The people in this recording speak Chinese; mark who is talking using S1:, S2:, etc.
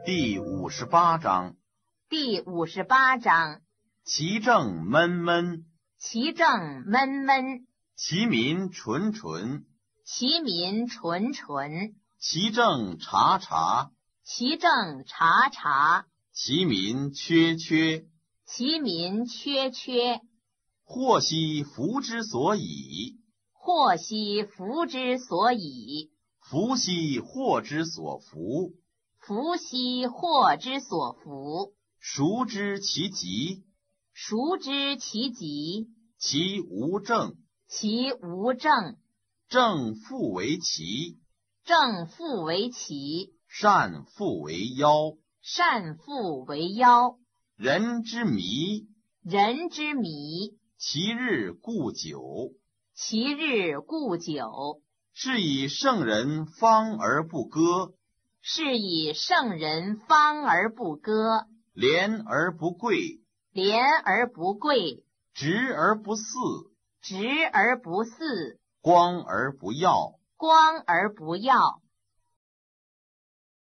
S1: 第58章。
S2: 第58章。
S1: 其政闷闷，
S2: 其政闷闷，
S1: 其民纯纯，
S2: 其民纯纯，
S1: 其政察察，
S2: 其政察察，
S1: 其民缺缺，
S2: 其民缺缺。
S1: 祸兮福之所倚，
S2: 祸兮福之所倚，
S1: 福兮祸之所伏，
S2: 福兮祸之所伏。
S1: 孰知其极？
S2: 孰知其极？
S1: 其无正，
S2: 其无正。
S1: 正复为奇，
S2: 正复为奇，
S1: 善复为妖。
S2: 善复为妖。
S1: 人之迷，
S2: 人之迷，
S1: 其日固久。
S2: 其日固久。
S1: 是以圣人方而不割，
S2: 是以圣人方而不割，
S1: 廉而不贵，
S2: 廉而不贵，
S1: 直而不肆，
S2: 直而不肆，
S1: 光而不耀。
S2: 光而不耀。